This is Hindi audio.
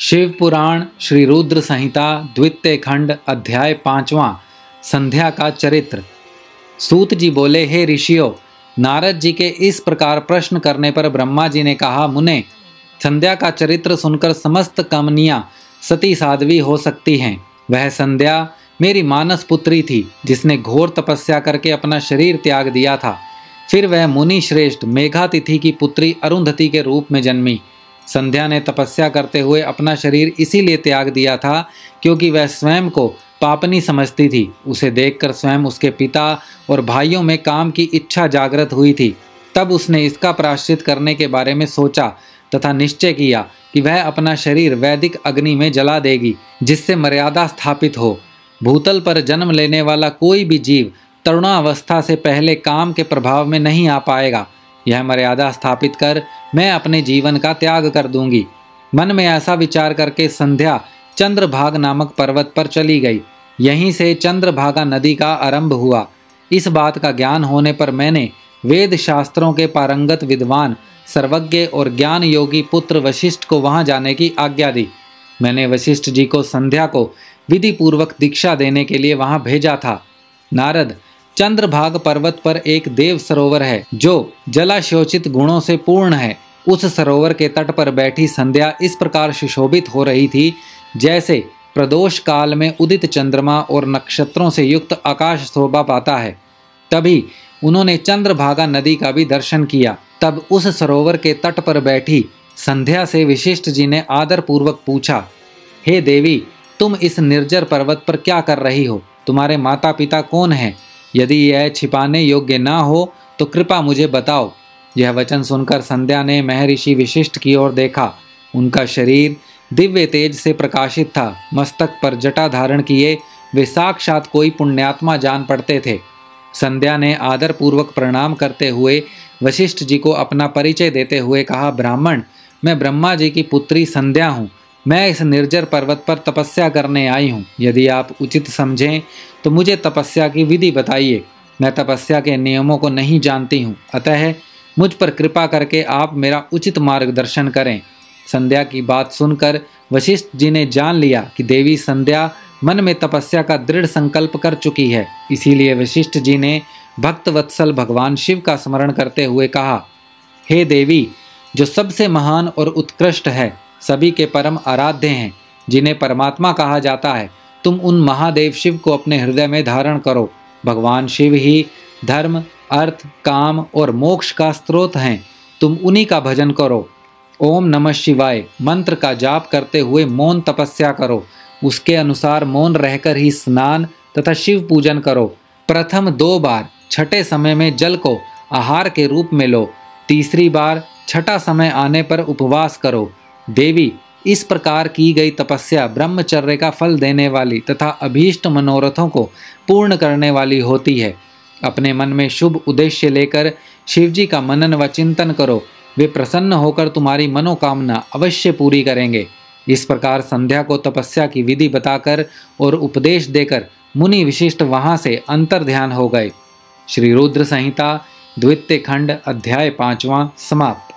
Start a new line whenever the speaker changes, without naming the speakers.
शिव पुराण श्री रुद्र संहिता द्वितीय खंड अध्याय 5वां संध्या का चरित्र। सूत जी बोले, हे ऋषियों, नारद जी के इस प्रकार प्रश्न करने पर ब्रह्मा जी ने कहा, मुने, संध्या का चरित्र सुनकर समस्त कामनियां सती साध्वी हो सकती हैं। वह संध्या मेरी मानस पुत्री थी, जिसने घोर तपस्या करके अपना शरीर त्याग दिया था। फिर वह मुनि श्रेष्ठ मेघातिथि की पुत्री अरुंधति के रूप में जन्मी। संध्या ने तपस्या करते हुए अपना शरीर इसीलिए त्याग दिया था क्योंकि वह स्वयं को पापनी समझती थी। उसे देखकर स्वयं उसके पिता और भाइयों में काम की इच्छा जागृत हुई थी। तब उसने इसका प्रायश्चित करने के बारे में सोचा तथा निश्चय किया कि वह अपना शरीर वैदिक अग्नि में जला देगी, जिससे मर्यादा स्थापित हो। भूतल पर जन्म लेने वाला कोई भी जीव तरुणावस्था से पहले काम के प्रभाव में नहीं आ पाएगा। यह मर्यादा स्थापित कर मैं अपने जीवन का त्याग कर दूंगी। मन में ऐसा विचार करके संध्या चंद्रभाग नामक पर्वत पर चली गई। यहीं से चंद्रभागा नदी का आरंभ हुआ। इस बात का ज्ञान होने पर मैंने वेद शास्त्रों के पारंगत विद्वान, सर्वज्ञ और ज्ञान योगी पुत्र वशिष्ठ को वहां जाने की आज्ञा दी। मैंने वशिष्ठ जी को संध्या को विधि पूर्वक दीक्षा देने के लिए वहां भेजा था। नारद, चंद्रभाग पर्वत पर एक देव सरोवर है जो जलाशोचित गुणों से पूर्ण है। उस सरोवर के तट पर बैठी संध्या इस प्रकार सुशोभित हो रही थी जैसे प्रदोष काल में उदित चंद्रमा और नक्षत्रों से युक्त आकाश शोभा पाता है। तभी उन्होंने चंद्रभागा नदी का भी दर्शन किया। तब उस सरोवर के तट पर बैठी संध्या से वशिष्ठ जी ने आदर पूर्वक पूछा, हे देवी, तुम इस निर्जर पर्वत पर क्या कर रही हो? तुम्हारे माता पिता कौन हैं? यदि यह छिपाने योग्य ना हो तो कृपा मुझे बताओ। यह वचन सुनकर संध्या ने महर्षि वशिष्ठ की ओर देखा। उनका शरीर दिव्य तेज से प्रकाशित था। मस्तक पर जटा धारण किए वे साक्षात कोई पुण्यात्मा जान पड़ते थे। संध्या ने आदर पूर्वक प्रणाम करते हुए वशिष्ठ जी को अपना परिचय देते हुए कहा, ब्राह्मण, मैं ब्रह्मा जी की पुत्री संध्या हूँ। मैं इस निर्जर पर्वत पर तपस्या करने आई हूँ। यदि आप उचित समझें तो मुझे तपस्या की विधि बताइए। मैं तपस्या के नियमों को नहीं जानती हूँ, अतः मुझ पर कृपा करके आप मेरा उचित मार्गदर्शन करें। संध्या की बात सुनकर वशिष्ठ जी ने जान लिया कि देवी संध्या मन में तपस्या का दृढ़ संकल्प कर चुकी है। इसीलिए वशिष्ठ जी ने भक्त वत्सल भगवान शिव का स्मरण करते हुए कहा, हे देवी, जो सबसे महान और उत्कृष्ट है, सभी के परम आराध्य हैं, जिन्हें परमात्मा कहा जाता है, तुम उन महादेव शिव को अपने हृदय में धारण करो। भगवान शिव ही धर्म, अर्थ, काम और मोक्ष का स्रोत हैं। तुम उन्हीं का भजन करो। ओम नमः शिवाय मंत्र का जाप करते हुए मौन तपस्या करो। उसके अनुसार मौन रहकर ही स्नान तथा शिव पूजन करो। प्रथम 2 बार छठे समय में जल को आहार के रूप में लो। तीसरी बार छठा समय आने पर उपवास करो। देवी, इस प्रकार की गई तपस्या ब्रह्मचर्य का फल देने वाली तथा अभीष्ट मनोरथों को पूर्ण करने वाली होती है। अपने मन में शुभ उद्देश्य लेकर शिवजी का मनन व चिंतन करो। वे प्रसन्न होकर तुम्हारी मनोकामना अवश्य पूरी करेंगे। इस प्रकार संध्या को तपस्या की विधि बताकर और उपदेश देकर मुनि विशिष्ट वहां से अंतर ध्यान हो गए। श्री रुद्र संहिता द्वितीय खंड अध्याय 5वां समाप्त।